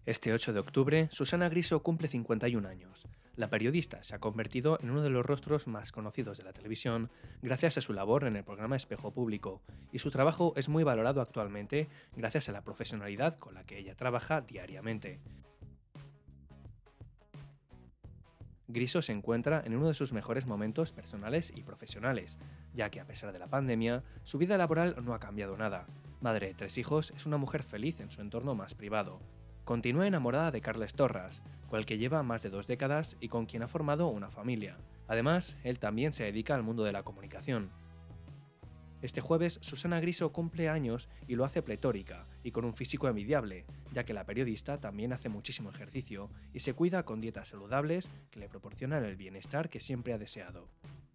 Este 8 de octubre, Susana Griso cumple 51 años. La periodista se ha convertido en uno de los rostros más conocidos de la televisión gracias a su labor en el programa Espejo Público, y su trabajo es muy valorado actualmente gracias a la profesionalidad con la que ella trabaja diariamente. Griso se encuentra en uno de sus mejores momentos personales y profesionales, ya que a pesar de la pandemia, su vida laboral no ha cambiado nada. Madre de 3 hijos, es una mujer feliz en su entorno más privado. Continúa enamorada de Carles Torras, con el que lleva más de 2 décadas y con quien ha formado una familia. Además, él también se dedica al mundo de la comunicación. Este jueves, Susana Griso cumple años y lo hace pletórica y con un físico envidiable, ya que la periodista también hace muchísimo ejercicio y se cuida con dietas saludables que le proporcionan el bienestar que siempre ha deseado.